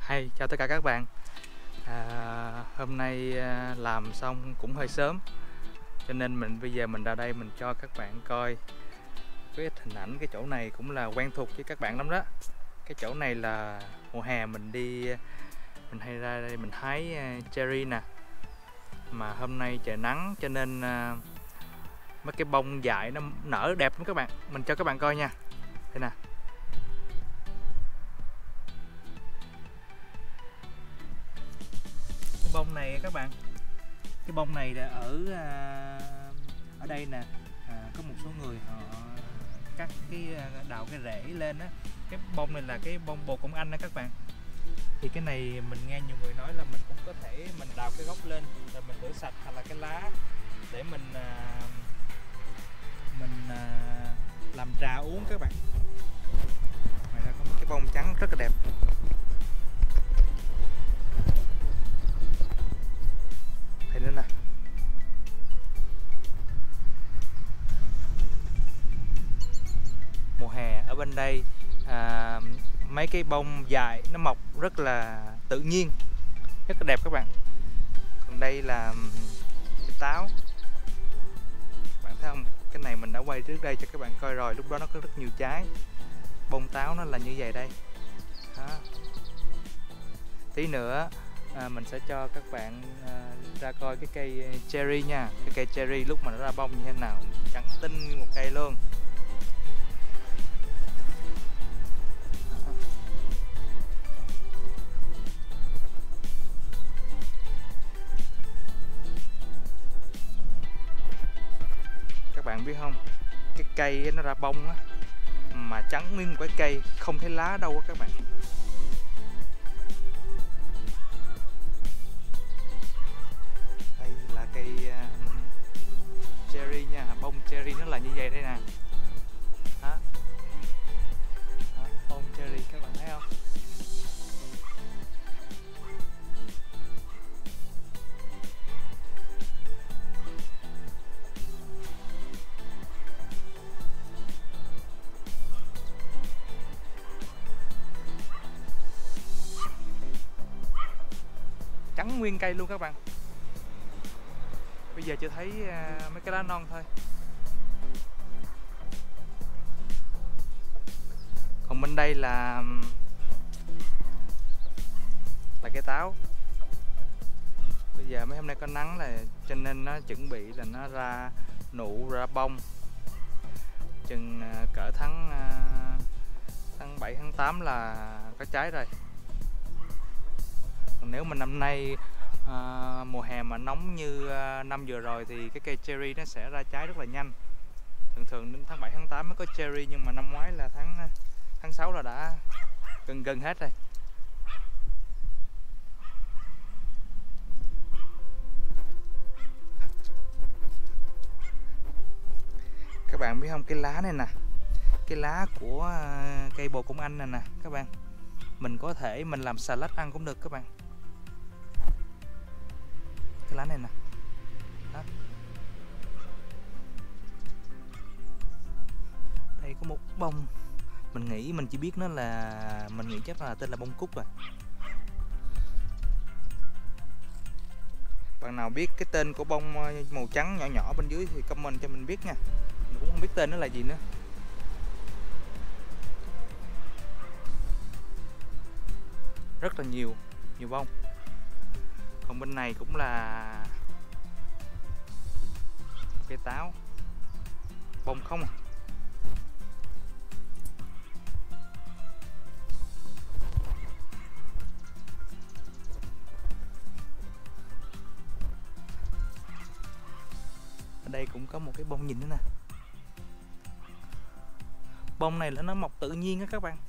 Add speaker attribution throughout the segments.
Speaker 1: Hay, chào tất cả các bạn. Hôm nay làm xong cũng hơi sớm, cho nên bây giờ mình ra đây mình cho các bạn coi cái hình ảnh. Cái chỗ này cũng là quen thuộc với các bạn lắm đó. Cái chỗ này là mùa hè mình đi, mình hay ra đây mình hái cherry nè. Mà hôm nay trời nắng cho nên mấy cái bông dại nó nở đẹp lắm các bạn. Mình cho các bạn coi nha. Đây nè. Cái bông này các bạn, cái bông này là ở đây nè. Có một số người họ cắt đào cái rễ lên á. Cái bông này là cái bông bồ công anh đó các bạn. Thì cái này mình nghe nhiều người nói là mình cũng có thể mình đào cái gốc lên rồi mình rửa sạch, hoặc là cái lá để mình làm trà uống các bạn. Ngoài ra có một cái bông trắng rất là đẹp. Thấy nữa nè. Mùa hè ở bên đây mấy cái bông dài nó mọc rất là tự nhiên, rất là đẹp các bạn. Còn đây là cái táo, bạn thấy không? Cái này mình đã quay trước đây cho các bạn coi rồi, lúc đó nó có rất nhiều trái. Bông táo nó là như vậy đây đó. Tí nữa mình sẽ cho các bạn ra coi cái cây cherry nha. Cái cây cherry lúc mà nó ra bông như thế nào, trắng tinh như một cây luôn. Các bạn biết không, cái cây nó ra bông á, mà trắng nguyên cái cây, không thấy lá đâu á các bạn. Đây là cây cherry nha, bông cherry nó là như vậy đây nè. Đó. Đó, bông cherry các bạn thấy không? Trắng nguyên cây luôn các bạn. Bây giờ chưa thấy mấy cái lá non thôi. Còn bên đây là cái táo. Bây giờ mấy hôm nay có nắng là cho nên nó chuẩn bị là nó ra nụ ra bông. Chừng cỡ tháng 7 tháng 8 là có trái rồi. Còn nếu mà năm nay mùa hè mà nóng như năm vừa rồi thì cái cây cherry nó sẽ ra trái rất là nhanh. Thường thường đến tháng 7 tháng 8 mới có cherry, nhưng mà năm ngoái là tháng 6 là đã gần hết rồi. Các bạn biết không, cái lá này nè, cái lá của cây bồ công anh này nè các bạn, mình có thể mình làm salad ăn cũng được các bạn. Cái lá này nè đó. Đây có một bông, mình nghĩ mình chỉ biết nó là, mình nghĩ chắc là tên là bông cúc rồi. Bạn nào biết cái tên của bông màu trắng nhỏ nhỏ bên dưới thì comment cho mình biết nha. Mình cũng không biết tên nó là gì nữa. Rất là nhiều bông. Còn bên này cũng là cây táo, bông không à. Ở đây cũng có một cái bông nhìn nữa nè. Bông này là nó mọc tự nhiên á các bạn.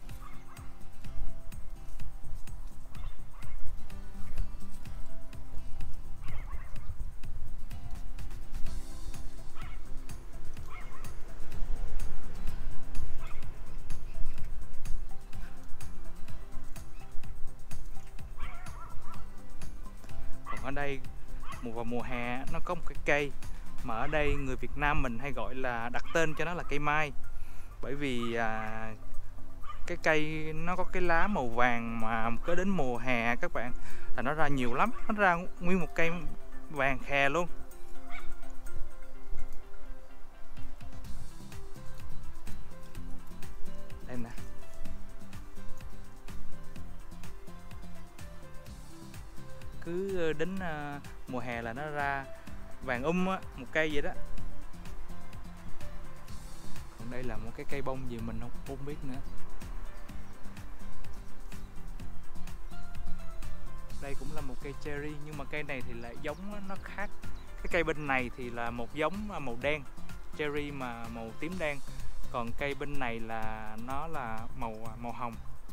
Speaker 1: Còn ở đây vào mùa hè nó có một cái cây mà ở đây người Việt Nam mình hay gọi là, đặt tên cho nó là cây mai. Bởi vì cái cây nó có cái lá màu vàng, mà có đến mùa hè các bạn là nó ra nhiều lắm, nó ra nguyên một cây vàng khè luôn. Đây nè, cứ đến mùa hè là nó ra vàng á, một cây vậy đó. Còn đây là một cái cây bông gì mình không biết nữa. Đây cũng là một cây cherry, nhưng mà cây này thì lại giống nó khác. Cái cây bên này thì là một giống màu đen, cherry mà màu tím đen. Còn cây bên này là nó là màu hồng.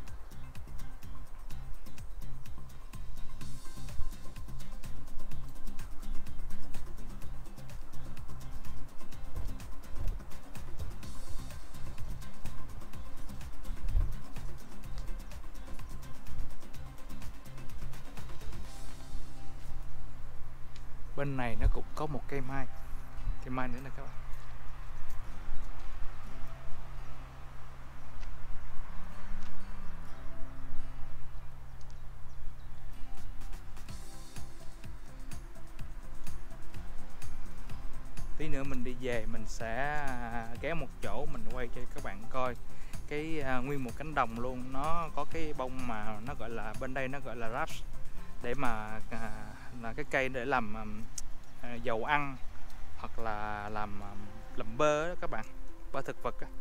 Speaker 1: Bên này nó cũng có một cây mai nữa nè các bạn. Tí nữa mình đi về mình sẽ ghé một chỗ mình quay cho các bạn coi cái nguyên một cánh đồng luôn. Nó có cái bông mà nó gọi là, bên đây nó gọi là raps, để mà là cái cây để làm dầu ăn hoặc là làm bơ đó các bạn, bơ thực vật đó.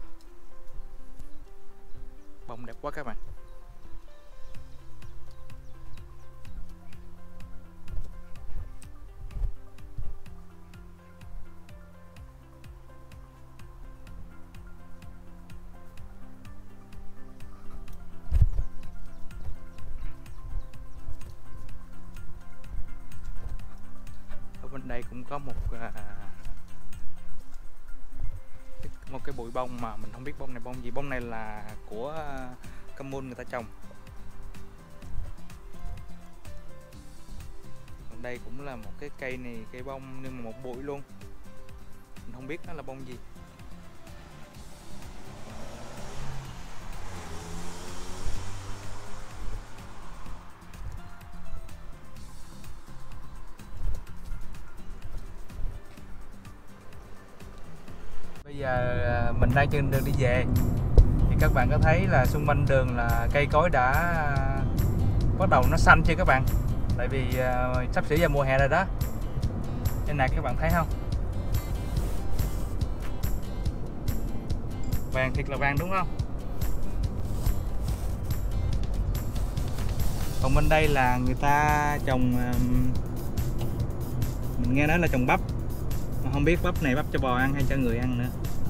Speaker 1: Bông đẹp quá các bạn. Bên đây cũng có một cái bụi bông mà mình không biết bông này bông gì. Bông này là của commune người ta trồng. Còn đây cũng là một cái cây này, cây bông nhưng mà một bụi luôn, mình không biết nó là bông gì. Bây giờ mình đang trên đường đi về thì các bạn có thấy là xung quanh đường là cây cối đã bắt đầu nó xanh chưa các bạn? Tại vì sắp sửa vào mùa hè rồi đó. Đây này các bạn thấy không? Vàng thiệt là vàng đúng không? Còn bên đây là người ta trồng, mình nghe nói là trồng bắp, mà không biết bắp này bắp cho bò ăn hay cho người ăn nữa.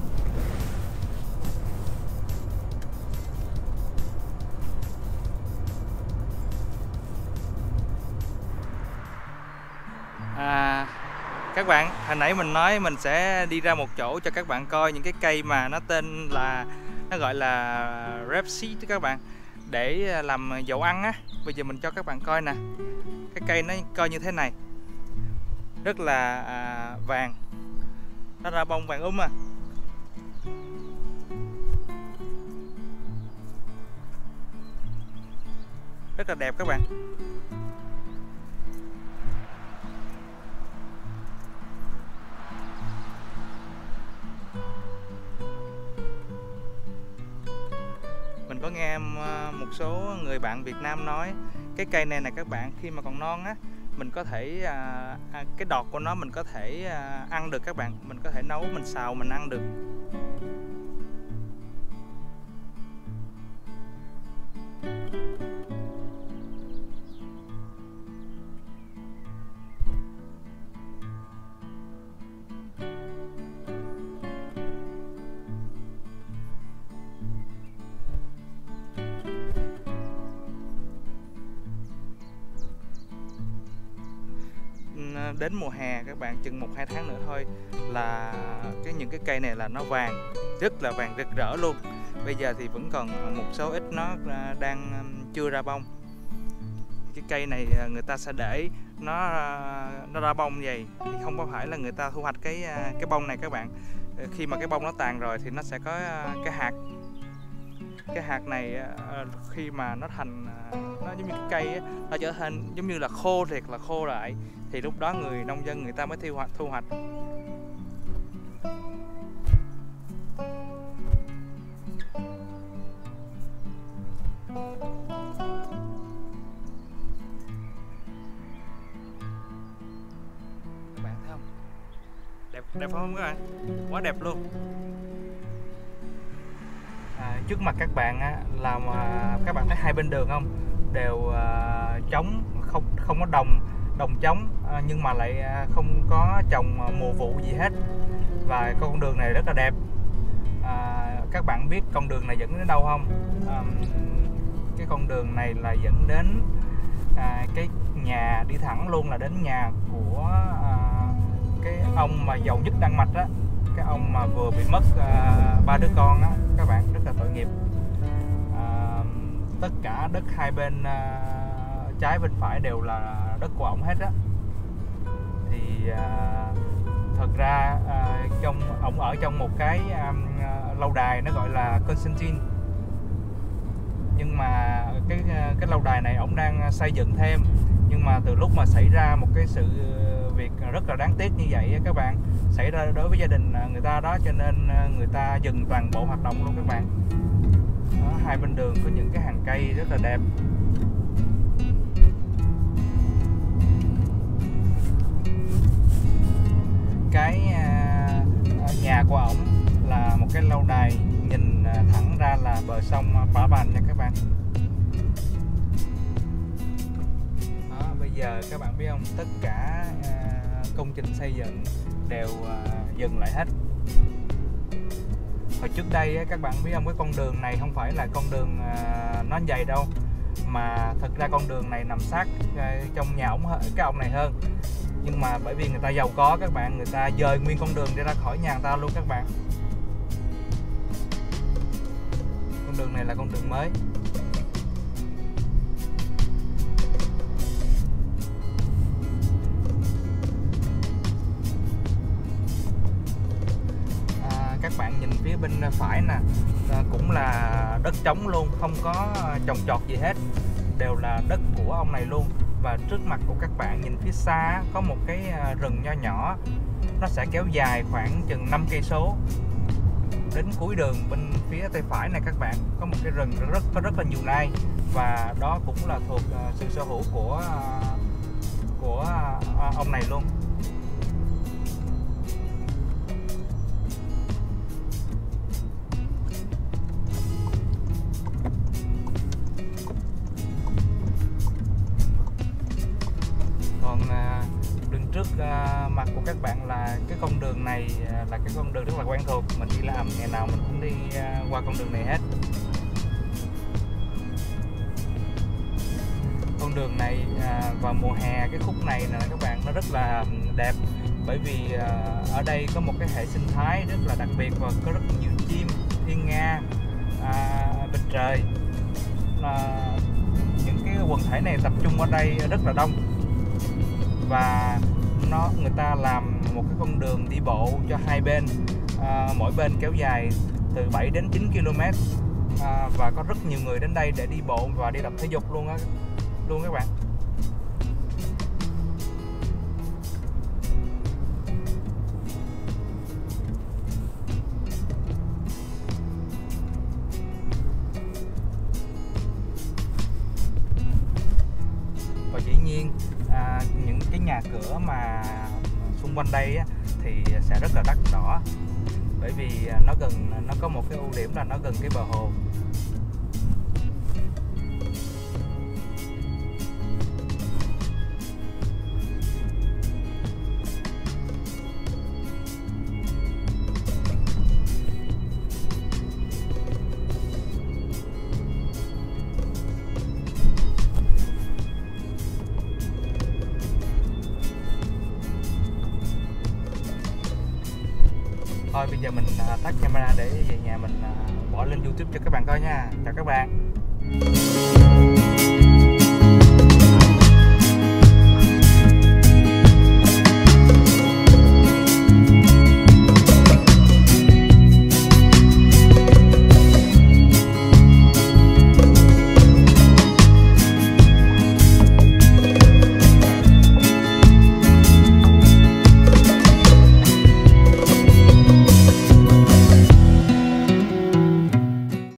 Speaker 1: Các bạn, hồi nãy mình nói mình sẽ đi ra một chỗ cho các bạn coi những cái cây mà nó tên là, nó gọi là rapeseed các bạn, để làm dầu ăn á. Bây giờ mình cho các bạn coi nè, cái cây nó coi như thế này, rất là vàng, nó ra bông vàng à. Rất là đẹp các bạn. Mình có nghe một số người bạn Việt Nam nói cái cây này nè các bạn, khi mà còn non á, mình có thể cái đọt của nó mình có thể ăn được các bạn, mình có thể nấu, mình xào, mình ăn được. Đến mùa hè các bạn, chừng 1-2 tháng nữa thôi là những cái cây này là nó vàng, rất là vàng rực rỡ luôn. Bây giờ thì vẫn còn một số ít nó đang chưa ra bông. Cái cây này người ta sẽ để nó ra bông vậy, thì không có phải là người ta thu hoạch cái bông này các bạn. Khi mà cái bông nó tàn rồi thì nó sẽ có cái hạt, Cái hạt này khi mà nó thành nó giống như cái cây á, nó trở thành giống như là khô, thiệt là khô lại, thì lúc đó người nông dân người ta mới thu hoạch. Các bạn thấy không? Đẹp không các bạn? Quá đẹp luôn. Trước mặt các bạn á, là các bạn thấy hai bên đường không, đều trống, không có đồng trống, nhưng mà lại không có trồng mùa vụ gì hết, và con đường này rất là đẹp. Các bạn biết con đường này dẫn đến đâu không? Cái con đường này là dẫn đến cái nhà, đi thẳng luôn là đến nhà của cái ông mà giàu nhất Đan Mạch á, cái ông mà vừa bị mất 3 đứa con á, các bạn, rất là tội nghiệp. Tất cả đất hai bên trái bên phải đều là đất của ổng hết á. Thì thật ra ổng ở trong một cái lâu đài nó gọi là Constantine, nhưng mà cái lâu đài này ổng đang xây dựng thêm, nhưng mà từ lúc mà xảy ra một cái sự việc rất là đáng tiếc như vậy các bạn, xảy ra đối với gia đình người ta đó, cho nên người ta dừng toàn bộ hoạt động luôn các bạn. Đó, hai bên đường có những cái hàng cây rất là đẹp. Cái nhà của ổng là một cái lâu đài nhìn thẳng ra là bờ sông Phả Bành nha các bạn. Đó, bây giờ các bạn biết không, tất cả công trình xây dựng đều dừng lại hết. Hồi trước đây các bạn biết không, cái con đường này không phải là con đường nó dày đâu, mà thật ra con đường này nằm sát trong nhà cái ông này hơn, nhưng mà bởi vì người ta giàu có các bạn, người ta dời nguyên con đường ra khỏi nhà người ta luôn các bạn. Con đường này là con đường mới. Các bạn nhìn phía bên phải nè, cũng là đất trống luôn, không có trồng trọt gì hết, đều là đất của ông này luôn. Và trước mặt của các bạn nhìn phía xa có một cái rừng nho nhỏ, nó sẽ kéo dài khoảng chừng 5 cây số. Đến cuối đường bên phía tay phải này các bạn có một cái rừng có rất là nhiều nai, và đó cũng là thuộc sự sở hữu của ông này luôn. Còn đứng trước mặt của các bạn là cái con đường này, là cái con đường rất là quen thuộc, mình đi làm ngày nào mình cũng đi qua con đường này hết. Con đường này vào mùa hè, cái khúc này nè các bạn, nó rất là đẹp, bởi vì ở đây có một cái hệ sinh thái rất là đặc biệt, và có rất nhiều chim, thiên nga bên trời. Những cái quần thể này tập trung ở đây rất là đông, và người ta làm một cái con đường đi bộ cho hai bên, mỗi bên kéo dài từ 7 đến 9 km, và có rất nhiều người đến đây để đi bộ và đi tập thể dục luôn các bạn. Và dĩ nhiên những cái nhà cửa mà xung quanh đây thì sẽ rất là đắt đỏ, bởi vì nó có một cái ưu điểm là nó gần cái bờ hồ. Thôi bây giờ mình tắt camera để về nhà mình bỏ lên YouTube cho các bạn coi nha. Chào các bạn.